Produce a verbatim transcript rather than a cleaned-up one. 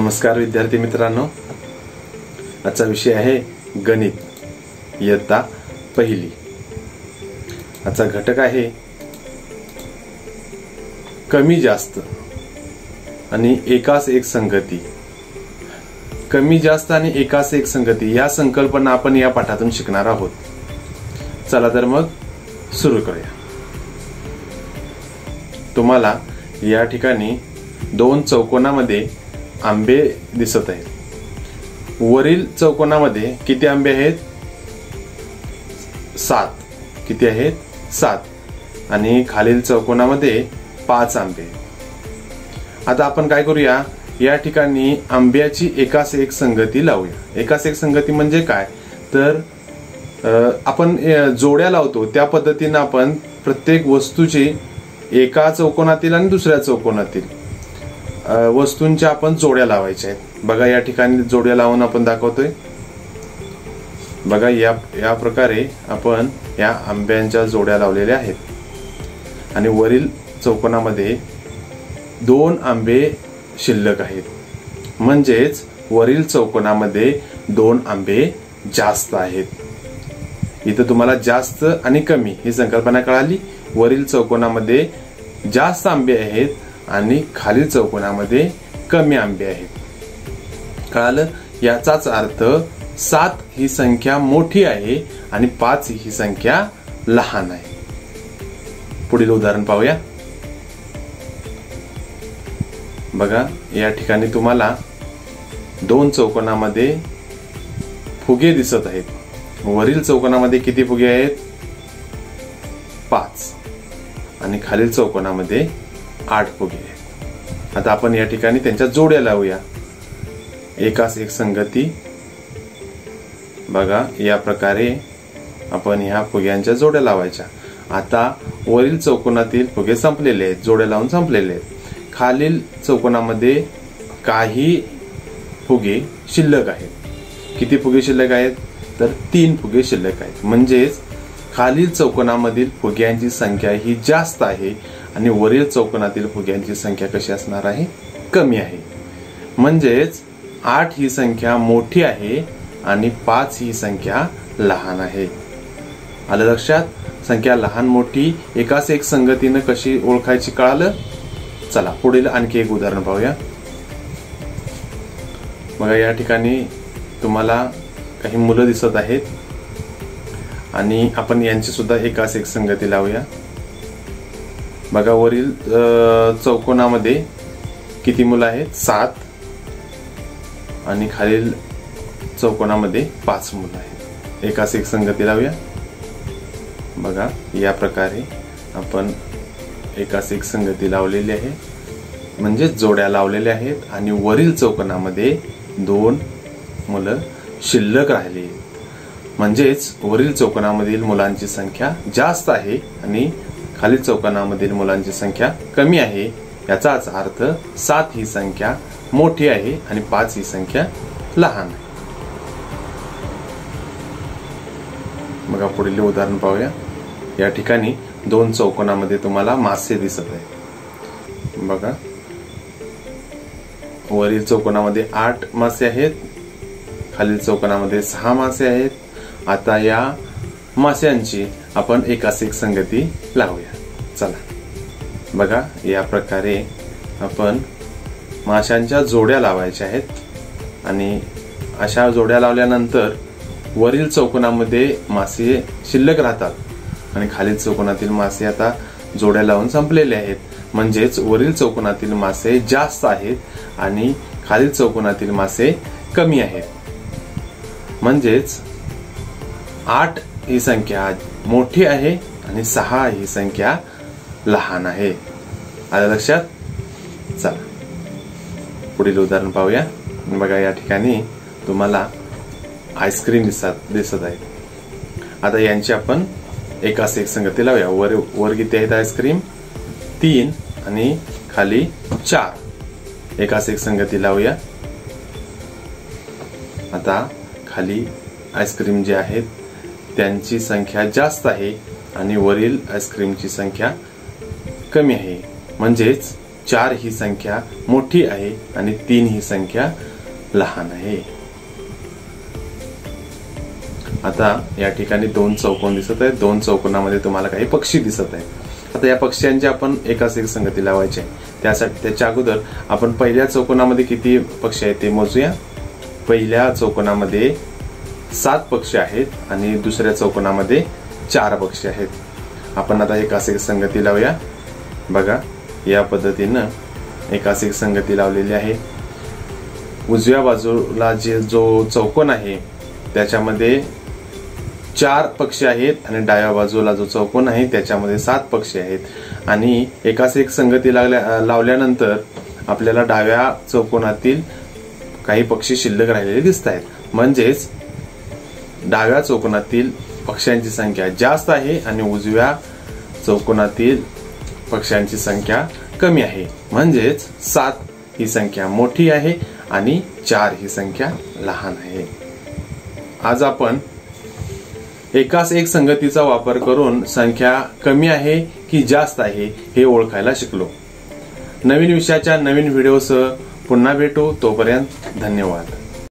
नमस्कार विद्यार्थी मित्रांनो, आजचा विषय आहे गणित, इयत्ता पहिली। आजचा घटक आहे कमी जास्त आणि एकास एक संगती। कमी जास्त आणि एकास एक संगती या संकल्पना आपण या पाठातून शिकणार आहोत। चला तर मग सुरू करूया। तुम्हाला या ठिकाणी दोन चौकोनामध्ये आंबे दिसत आहेत। वरील चौकोनामध्ये किती आंबे आहेत? सात। किती आहेत? सात। आणि खालील चौकोनामध्ये पाच आंबे। आता आपण काय करूया, या ठिकाणी आंब्याची एकास एक संगती लावूया। एकास एक संगती म्हणजे काय तर आपण जोड्या लावतो त्या पद्धतीने आपण प्रत्येक वस्तूची एका चौकोनातील आणि दुसऱ्या चौकोनातील वस्तूंच्या आपण जोड्या लावायच्या आहेत। बघा या ठिकाणी जोड्या लावून आपण दाखवतोय। बघा या या प्रकारे आपण या आंब्यांच्या जोड्या लावलेल्या आहेत आणि वरील चौकोनामध्ये दोन आंबे शिल्लक आहेत, म्हणजेच वरील चौकोनामध्ये दोन आंबे जास्त आहेत। इथं तुम्हाला जास्त आणि कमी ही संकल्पना कळाली। वरील चौकोनामध्ये जास्त आंबे आहेत आणि खालील चौकोनामध्ये कमी आंबे आहेत। कळालं? याचाच अर्थ सात ही संख्या मोठी आहे आणि पाच ही संख्या लहान आहे। पुढील उदाहरण पाहूया। बघा या ठिकाणी तुम्हाला दोन चौकोनामध्ये फुगे दिसत आहेत। वरील चौकोनामध्ये किती फुगे आहेत? पाच। आणि खालील चौकोनामध्ये आठ फुगे आहेत। आता आपण या ठिकाणी त्यांच्या जोड्या लावूया। एकास एक संगती। बघा या प्रकारे आपण ह्या फुग्यांच्या जोड्या लावायच्या। आता वरील चौकोनातील फुगे संपलेले आहेत, जोड्या लावून संपलेले आहेत। खालील चौकोनामध्ये काही फुगे शिल्लक आहेत। किती फुगे शिल्लक आहेत तर तीन फुगे शिल्लक आहेत, म्हणजेच खालील चौकोनामधील फुग्यांची संख्या ही जास्त आहे आणि वरील चौकोनातील फुग्यांची संख्या कशी असणार आहे? कमी आहे। म्हणजेच आठ ही संख्या मोठी आहे आणि पाच ही संख्या लहान आहे। आलं लक्षात? संख्या लहान मोठी एकाच एक संगतीने कशी ओळखायची कळालं? चला पुढील आणखी एक उदाहरण पाहूया। बघा या ठिकाणी तुम्हाला काही मुलं दिसत आहेत आणि आपण यांची सुद्धा एकास एक संगती लावूया। बघा वरील चौकोनामध्ये किती मुलं आहेत? सात। आणि खालील चौकोनामध्ये पाच मुलं आहेत। एकास एक संगती लावूया। बघा या प्रकारे आपण एकास एक संगती लावलेली आहे, म्हणजे जोड्या लावलेल्या आहेत आणि वरील चौकोनामध्ये दोन मुलं शिल्लक राहिली आहेत, म्हणजेच वरील चौकोनामधील मुलांची संख्या जास्त आहे आणि खालील चौकोनामधील मुलांची संख्या कमी आहे। याचाच अर्थ सात ही संख्या मोठी आहे आणि पाच ही संख्या लहान आहे। बघा पुढील उदाहरण पाहूया। या ठिकाणी दोन चौकोनामध्ये तुम्हाला मासे दिसत आहेत। बघा वरील चौकोनामध्ये आठ मासे आहेत, खालील चौकोनामध्ये सहा मासे आहेत। आता या माशांची आपण एकास एक संगती लावूया। चला बघा या प्रकारे आपण माशांच्या जोड्या लावायच्या आहेत आणि अशा जोड्या लावल्यानंतर वरील चौकोनामध्ये मासे शिल्लक राहतात आणि खालील चौकोनातील मासे आता जोड्या लावून संपलेले आहेत, म्हणजेच वरील चौकोनातील मासे जास्त आहेत आणि खालील चौकोनातील मासे कमी आहेत। म्हणजेच आठ ही संख्या मोठी आहे आणि सहा ही संख्या लहान आहे। आलं लक्षात? चला पुढील उदाहरण पाहूया। बघा या ठिकाणी तुम्हाला आईस्क्रीम दिसत दिसत आहेत। आता यांची आपण एकास एक संगती लावूया। वर वर किती आहेत आईस्क्रीम? तीन आणि खाली चार। एकास एक संगती लावूया। आता खाली आईस्क्रीम जे आहेत त्यांची संख्या जास्त आहे आणि वरील आईस्क्रीमची संख्या कमी आहे, म्हणजेच चार ही संख्या मोठी आहे आणि तीन ही संख्या लहान आहे. आता या ठिकाणी दोन चौकोन दिसत आहेत. दोन चौकोनामध्ये तुम्हाला काही पक्षी दिसत आहेत. आता या पक्ष्यांची आपण एकास एक संगती लावायची आहे. त्यासाठी त्याच्या अगोदर आपण पहिल्या चौकोनामध्ये किती पक्षी आहेत ते मोजूया. पहिल्या चौकोनामध्ये सात पक्षी आहेत आणि दुसऱ्या चौकोनामध्ये चार पक्षी आहेत. आपण आता एकास एक संगती लावूया. बघा, या पद्धतीनं एकास एक संगती लावलेली आहे. उजव्या बाजूला जे जो चौकोन आहे त्याच्यामध्ये चार पक्षी आहेत आणि डाव्या बाजूला जो चौकोन आहे त्याच्यामध्ये सात पक्षी आहेत. आणि एकास एक संगती लागल्या लावल्यानंतर आपल्याला डाव्या चौकोनातील काही पक्षी शिल्लक राहिलेले दिसत आहेत. म्हणजेच डाव्या चौकोनातील पक्ष्यांची संख्या जास्त आहे आणि उजव्या चौकोनातील पक्ष्यांची संख्या कमी आहे. म्हणजेच सात ही संख्या मोठी आहे आणि चार ही संख्या लहान आहे. आज आपण एकास एक संगतीचा वापर करून संख्या कमी आहे की जास्त आहे हे ओळखायला शिकलो. नवीन विषयाच्या नवीन व्हिडिओसह पुन्हा भेटू. तोपर्यंत धन्यवाद.